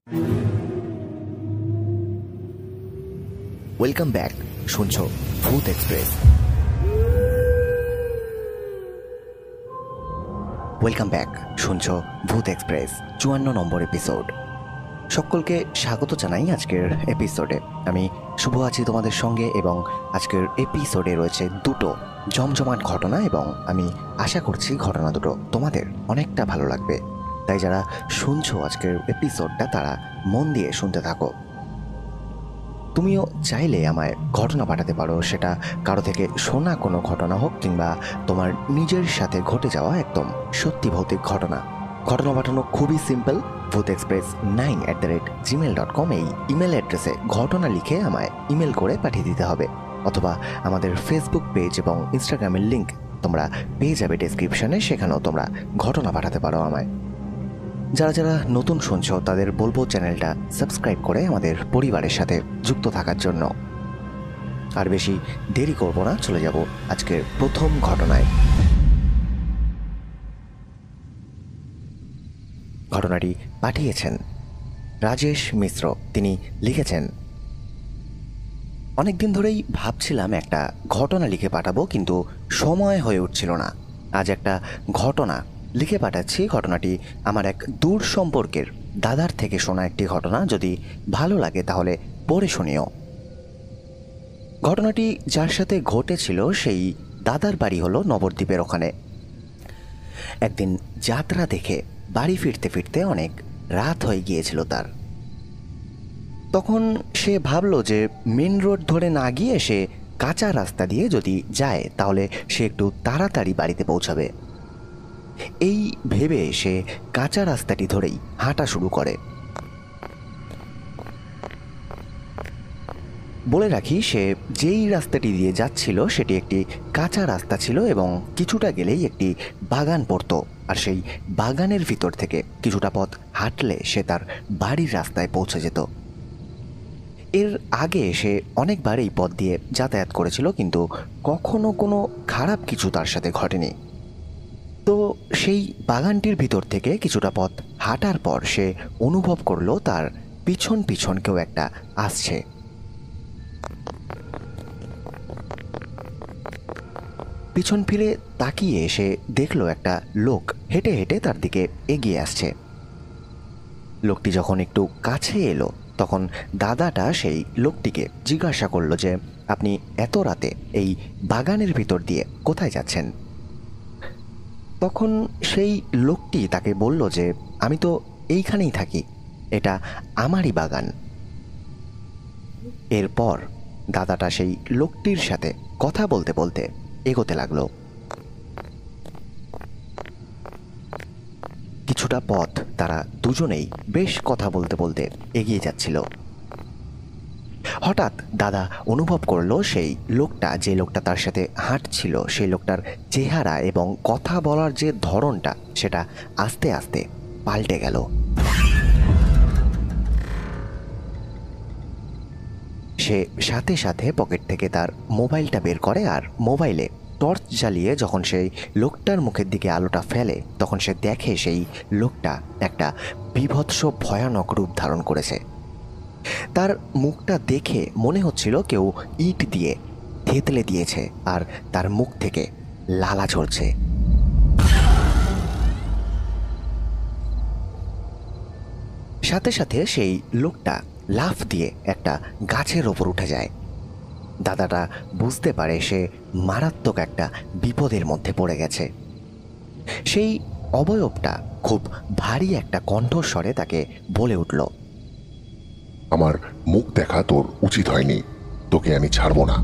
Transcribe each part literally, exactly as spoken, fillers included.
Welcome back, শুনছো ভূত express. Welcome back, শুনছো ভূত এক্সপ্রেস চুয়ান্ন নম্বর এপিসোড। সকলকে স্বাগত জানাই আজকের এপিসোডে। আমি শুভ আছি তোমাদের সঙ্গে এবং আজকের এপিসোডে রয়েছে দুটো জমজমাট ঘটনা এবং আমি আশা করছি ঘটনা দুটো তোমাদের অনেকটা ভালো লাগবে। তাই যারা শুনছো আজকের এপিসোডটা তারা মন দিয়ে শুনতে থাকো। তুমিও চাইলে আমায় ঘটনা পাঠাতে পারো, সেটা কারো থেকে শোনা কোনো ঘটনা হোক কিংবা তোমার নিজের সাথে ঘটে যাওয়া একদম সত্যি ভৌতিক ঘটনা। ঘটনা পাঠানো খুবই simple. Bhoot express nine at the rate gmail dot com এই ইমেল অ্যাড্রেসে ঘটনা লিখে আমায় ইমেল করে পাঠিয়ে দিতে হবে, অথবা আমাদের ফেসবুক পেজ এবং ইনস্টাগ্রামের লিঙ্ক তোমরা পেয়ে যাবে ডেসক্রিপশনে, সেখানেও তোমরা ঘটনা পাঠাতে পারো আমায়। যারা যারা নতুন শুনছো তাদের বলবো চ্যানেলটা সাবস্ক্রাইব করে আমাদের পরিবারের সাথে যুক্ত থাকার জন্য। আর বেশি দেরি করব না, চলে যাব আজকের প্রথম ঘটনায়। ঘটনাটি পাঠিয়েছেন রাজেশ মিশ্র। তিনি লিখেছেন, অনেকদিন ধরেই ভাবছিলাম একটা ঘটনা লিখে পাঠাবো, কিন্তু সময় হয়ে উঠছিল না। আজ একটা ঘটনা লিখে পাঠাচ্ছি। ঘটনাটি আমার এক দূর সম্পর্কের দাদার থেকে শোনা একটি ঘটনা। যদি ভালো লাগে তাহলে পড়ে শুনিও। ঘটনাটি যার সাথে ঘটেছিল সেই দাদার বাড়ি হলো নবদ্বীপের ওখানে। একদিন যাত্রা দেখে বাড়ি ফিরতে ফিরতে অনেক রাত হয়ে গিয়েছিল তার। তখন সে ভাবল যে মেন রোড ধরে না গিয়ে সে কাঁচা রাস্তা দিয়ে যদি যায় তাহলে সে একটু তাড়াতাড়ি বাড়িতে পৌঁছাবে। এই ভেবে সে কাঁচা রাস্তাটি ধরেই হাঁটা শুরু করে। বলে রাখি, সে যেই রাস্তাটি দিয়ে যাচ্ছিল সেটি একটি কাঁচা রাস্তা ছিল এবং কিছুটা গেলেই একটি বাগান পড়তো। আর সেই বাগানের ভিতর থেকে কিছুটা পথ হাঁটলে সে তার বাড়ির রাস্তায় পৌঁছে যেত। এর আগে সে অনেকবার এই পথ দিয়ে যাতায়াত করেছিল, কিন্তু কখনো কোনো খারাপ কিছু তার সাথে ঘটেনি। তো সেই বাগানটির ভিতর থেকে কিছুটা পথ হাঁটার পর সে অনুভব করলো তার পিছন পিছন কেউ একটা আসছে। পিছন ফিরে তাকিয়ে সে দেখলো একটা লোক হেঁটে হেঁটে তার দিকে এগিয়ে আসছে। লোকটি যখন একটু কাছে এলো তখন দাদাটা সেই লোকটিকে জিজ্ঞাসা করলো যে আপনি এত রাতে এই বাগানের ভিতর দিয়ে কোথায় যাচ্ছেন? তখন সেই লোকটি তাকে বলল যে আমি তো এইখানেই থাকি, এটা আমারই বাগান। এরপর দাদাটা সেই লোকটির সাথে কথা বলতে বলতে এগোতে লাগলো। কিছুটা পথ তারা দুজনেই বেশ কথা বলতে বলতে এগিয়ে যাচ্ছিল। হঠাৎ দাদা অনুভব করলো সেই লোকটা, যে লোকটা তার সাথে হাঁটছিল, সেই লোকটার চেহারা এবং কথা বলার যে ধরনটা সেটা আস্তে আস্তে পাল্টে গেল। সে সাথে সাথে পকেট থেকে তার মোবাইলটা বের করে আর মোবাইলে টর্চ জ্বালিয়ে যখন সেই লোকটার মুখের দিকে আলোটা ফেলে তখন সে দেখে সেই লোকটা একটা বীভৎস ভয়ানক রূপ ধারণ করেছে। তার মুখটা দেখে মনে হচ্ছিল কেউ ইট দিয়ে থেতলে দিয়েছে আর তার মুখ থেকে লালা ঝরছে। সাথে সাথে সেই লোকটা লাফ দিয়ে একটা গাছের ওপর উঠে যায়। দাদাটা বুঝতে পারে সে মারাত্মক একটা বিপদের মধ্যে পড়ে গেছে। সেই অবয়বটা খুব ভারী একটা কণ্ঠস্বরে তাকে বলে উঠল, আমার মুখ দেখা তোর উচিত হয়নি, তোকে আমি ছাড়বো না।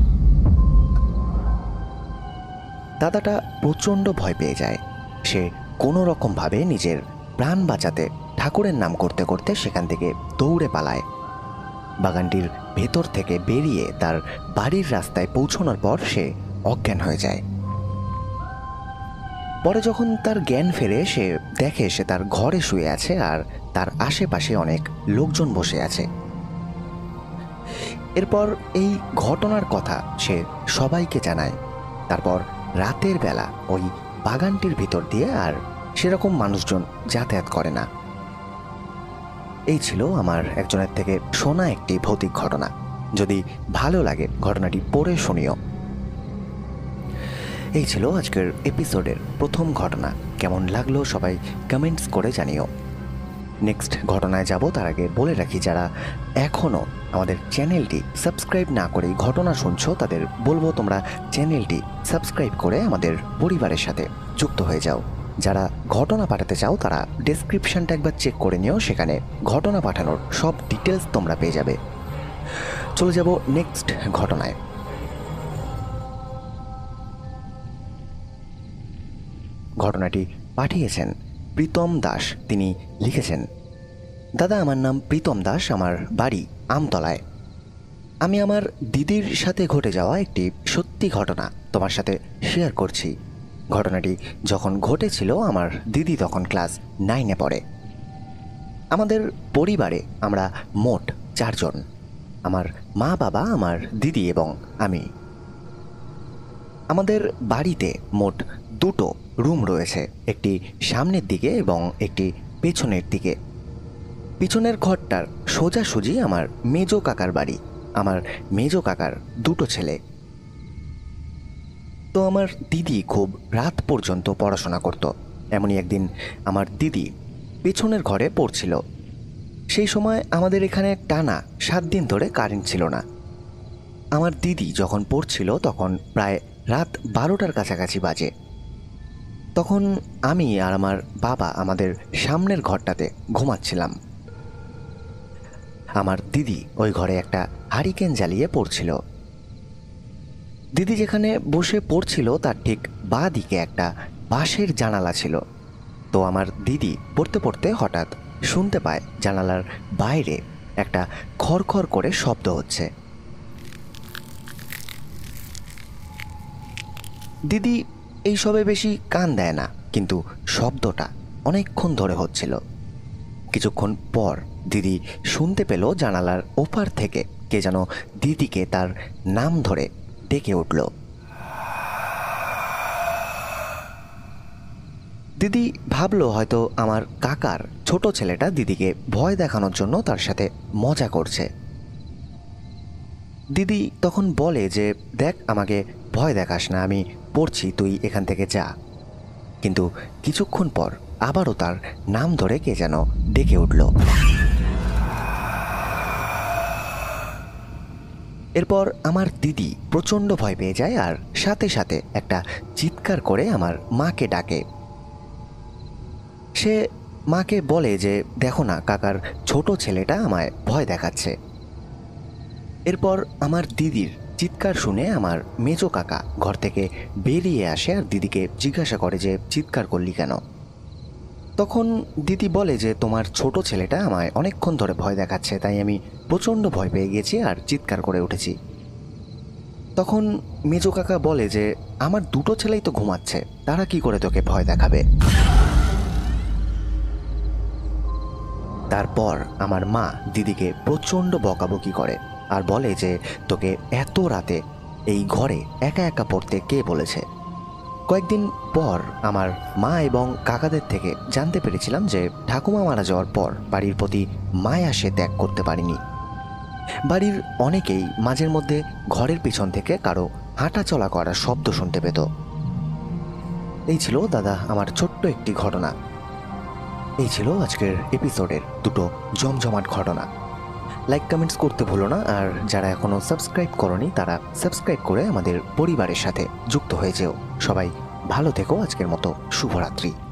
দাদাটা প্রচণ্ড ভয় পেয়ে যায়। সে কোনো রকমভাবে নিজের প্রাণ বাঁচাতে ঠাকুরের নাম করতে করতে সেখান থেকে দৌড়ে পালায়। বাগানটির ভেতর থেকে বেরিয়ে তার বাড়ির রাস্তায় পৌঁছানোর পর সে অজ্ঞান হয়ে যায়। পরে যখন তার জ্ঞান ফেরে সে দেখে সে তার ঘরে শুয়ে আছে আর তার আশেপাশে অনেক লোকজন বসে আছে। এরপর এই ঘটনার কথা সে সবাইকে জানায়। তারপর রাতের বেলা ওই বাগানটির ভিতর দিয়ে আর সেরকম মানুষজন যাতায়াত করে না। এই ছিল আমার একজনের থেকে শোনা একটি ভৌতিক ঘটনা। যদি ভালো লাগে ঘটনাটি পড়ে শুনিও। এই ছিল আজকের এপিসোডের প্রথম ঘটনা। কেমন লাগলো সবাই কমেন্টস করে জানিও। নেক্সট ঘটনায় যাব তার আগে বলে রাখি, যারা এখনও আমাদের চ্যানেলটি সাবস্ক্রাইব না করেই ঘটনা শুনছো তাদের বলবো তোমরা চ্যানেলটি সাবস্ক্রাইব করে আমাদের পরিবারের সাথে যুক্ত হয়ে যাও। যারা ঘটনা পাঠাতে চাও তারা ডেসক্রিপশনটা একবার চেক করে নিও, সেখানে ঘটনা পাঠানোর সব ডিটেলস তোমরা পেয়ে যাবে। চলে যাব নেক্সট ঘটনায়। ঘটনাটি পাঠিয়েছেন প্রীতম দাস। তিনি লিখেছেন, দাদা আমার নাম প্রীতম দাস, আমার বাড়ি আমতলায়। আমি আমার দিদির সাথে ঘটে যাওয়া একটি সত্যি ঘটনা তোমার সাথে শেয়ার করছি। ঘটনাটি যখন ঘটেছিল আমার দিদি তখন ক্লাস নাইনে পড়ে। আমাদের পরিবারে আমরা মোট চারজন, আমার মা বাবা, আমার দিদি এবং আমি। আমাদের বাড়িতে মোট দুটো রুম রয়েছে, একটি সামনের দিকে এবং একটি পেছনের দিকে। পিছনের ঘরটার সোজাসুজি আমার মেজো কাকার বাড়ি। আমার মেজো কাকার দুটো ছেলে। তো আমার দিদি খুব রাত পর্যন্ত পড়াশোনা করত। এমনই একদিন আমার দিদি পেছনের ঘরে পড়ছিল। সেই সময় আমাদের এখানে টানা সাত দিন ধরে কারেন্ট ছিল না। আমার দিদি যখন পড়ছিল তখন প্রায় রাত বারোটার কাছাকাছি বাজে। তখন আমি আর আমার বাবা আমাদের সামনের ঘরটাতে ঘুমাচ্ছিলাম। আমার দিদি ওই ঘরে একটা হারিকেন জ্বালিয়ে পড়ছিল। দিদি যেখানে বসে পড়ছিল তার ঠিক বাঁ দিকে একটা বাঁশের জানালা ছিল। তো আমার দিদি পড়তে পড়তে হঠাৎ শুনতে পায় জানালার বাইরে একটা খড়খড় করে শব্দ হচ্ছে। দিদি এইসবে বেশি কান দেয় না, কিন্তু শব্দটা অনেকক্ষণ ধরে হচ্ছিল। কিছুক্ষণ পর দিদি শুনতে পেল জানালার ওপার থেকে কে যেন দিদিকে তার নাম ধরে ডেকে উঠল। দিদি ভাবলো হয়তো আমার কাকার ছোট ছেলেটা দিদিকে ভয় দেখানোর জন্য তার সাথে মজা করছে। দিদি তখন বলে যে, দেখ আমাকে ভয় দেখাস না, আমি পড়ছি, তুই এখান থেকে যা। কিন্তু কিছুক্ষণ পর আবারও তার নাম ধরে কে যেন ডেকে উঠল। এরপর আমার দিদি প্রচণ্ড ভয় পেয়ে যায় আর সাথে সাথে একটা চিৎকার করে আমার মাকে ডাকে। সে মাকে বলে যে, দেখো না কাকার ছোট ছেলেটা আমায় ভয় দেখাচ্ছে। এরপর আমার দিদির চিৎকার শুনে আমার মেজো কাকা ঘর থেকে বেরিয়ে আসে আর দিদিকে জিজ্ঞাসা করে যে, চিৎকার করলি কেন? তখন দিদি বলে যে, তোমার ছোট ছেলেটা আমায় অনেকক্ষণ ধরে ভয় দেখাচ্ছে, তাই আমি প্রচণ্ড ভয় পেয়ে গেছি আর চিৎকার করে উঠেছি। তখন মেজো কাকা বলে যে, আমার দুটো ছেলেই তো ঘুমাচ্ছে, তারা কি করে তোকে ভয় দেখাবে? তারপর আমার মা দিদিকে প্রচণ্ড বকাবকি করে আর বলে যে, তোকে এত রাতে এই ঘরে একা একা পড়তে কে বলেছে? কয়েকদিন পর আমার মা এবং কাকাদের থেকে জানতে পেরেছিলাম যে ঠাকুমা মারা যাওয়ার পর বাড়ির প্রতি মায়া সে ত্যাগ করতে পারেনি। বাড়ির অনেকেই মাঝের মধ্যে ঘরের পিছন থেকে কারো হাঁটা চলা করার শব্দ শুনতে পেত। এই ছিল দাদা আমার ছোট্ট একটি ঘটনা। এই ছিল আজকের এপিসোডের দুটো জমজমাট ঘটনা। লাইক কমেন্টস করতে ভুলো না, আর যারা এখনও সাবস্ক্রাইব করনি তারা সাবস্ক্রাইব করে আমাদের পরিবারের সাথে যুক্ত হয়ে যেও। সবাই ভালো থেকো। আজকের মতো শুভরাত্রি।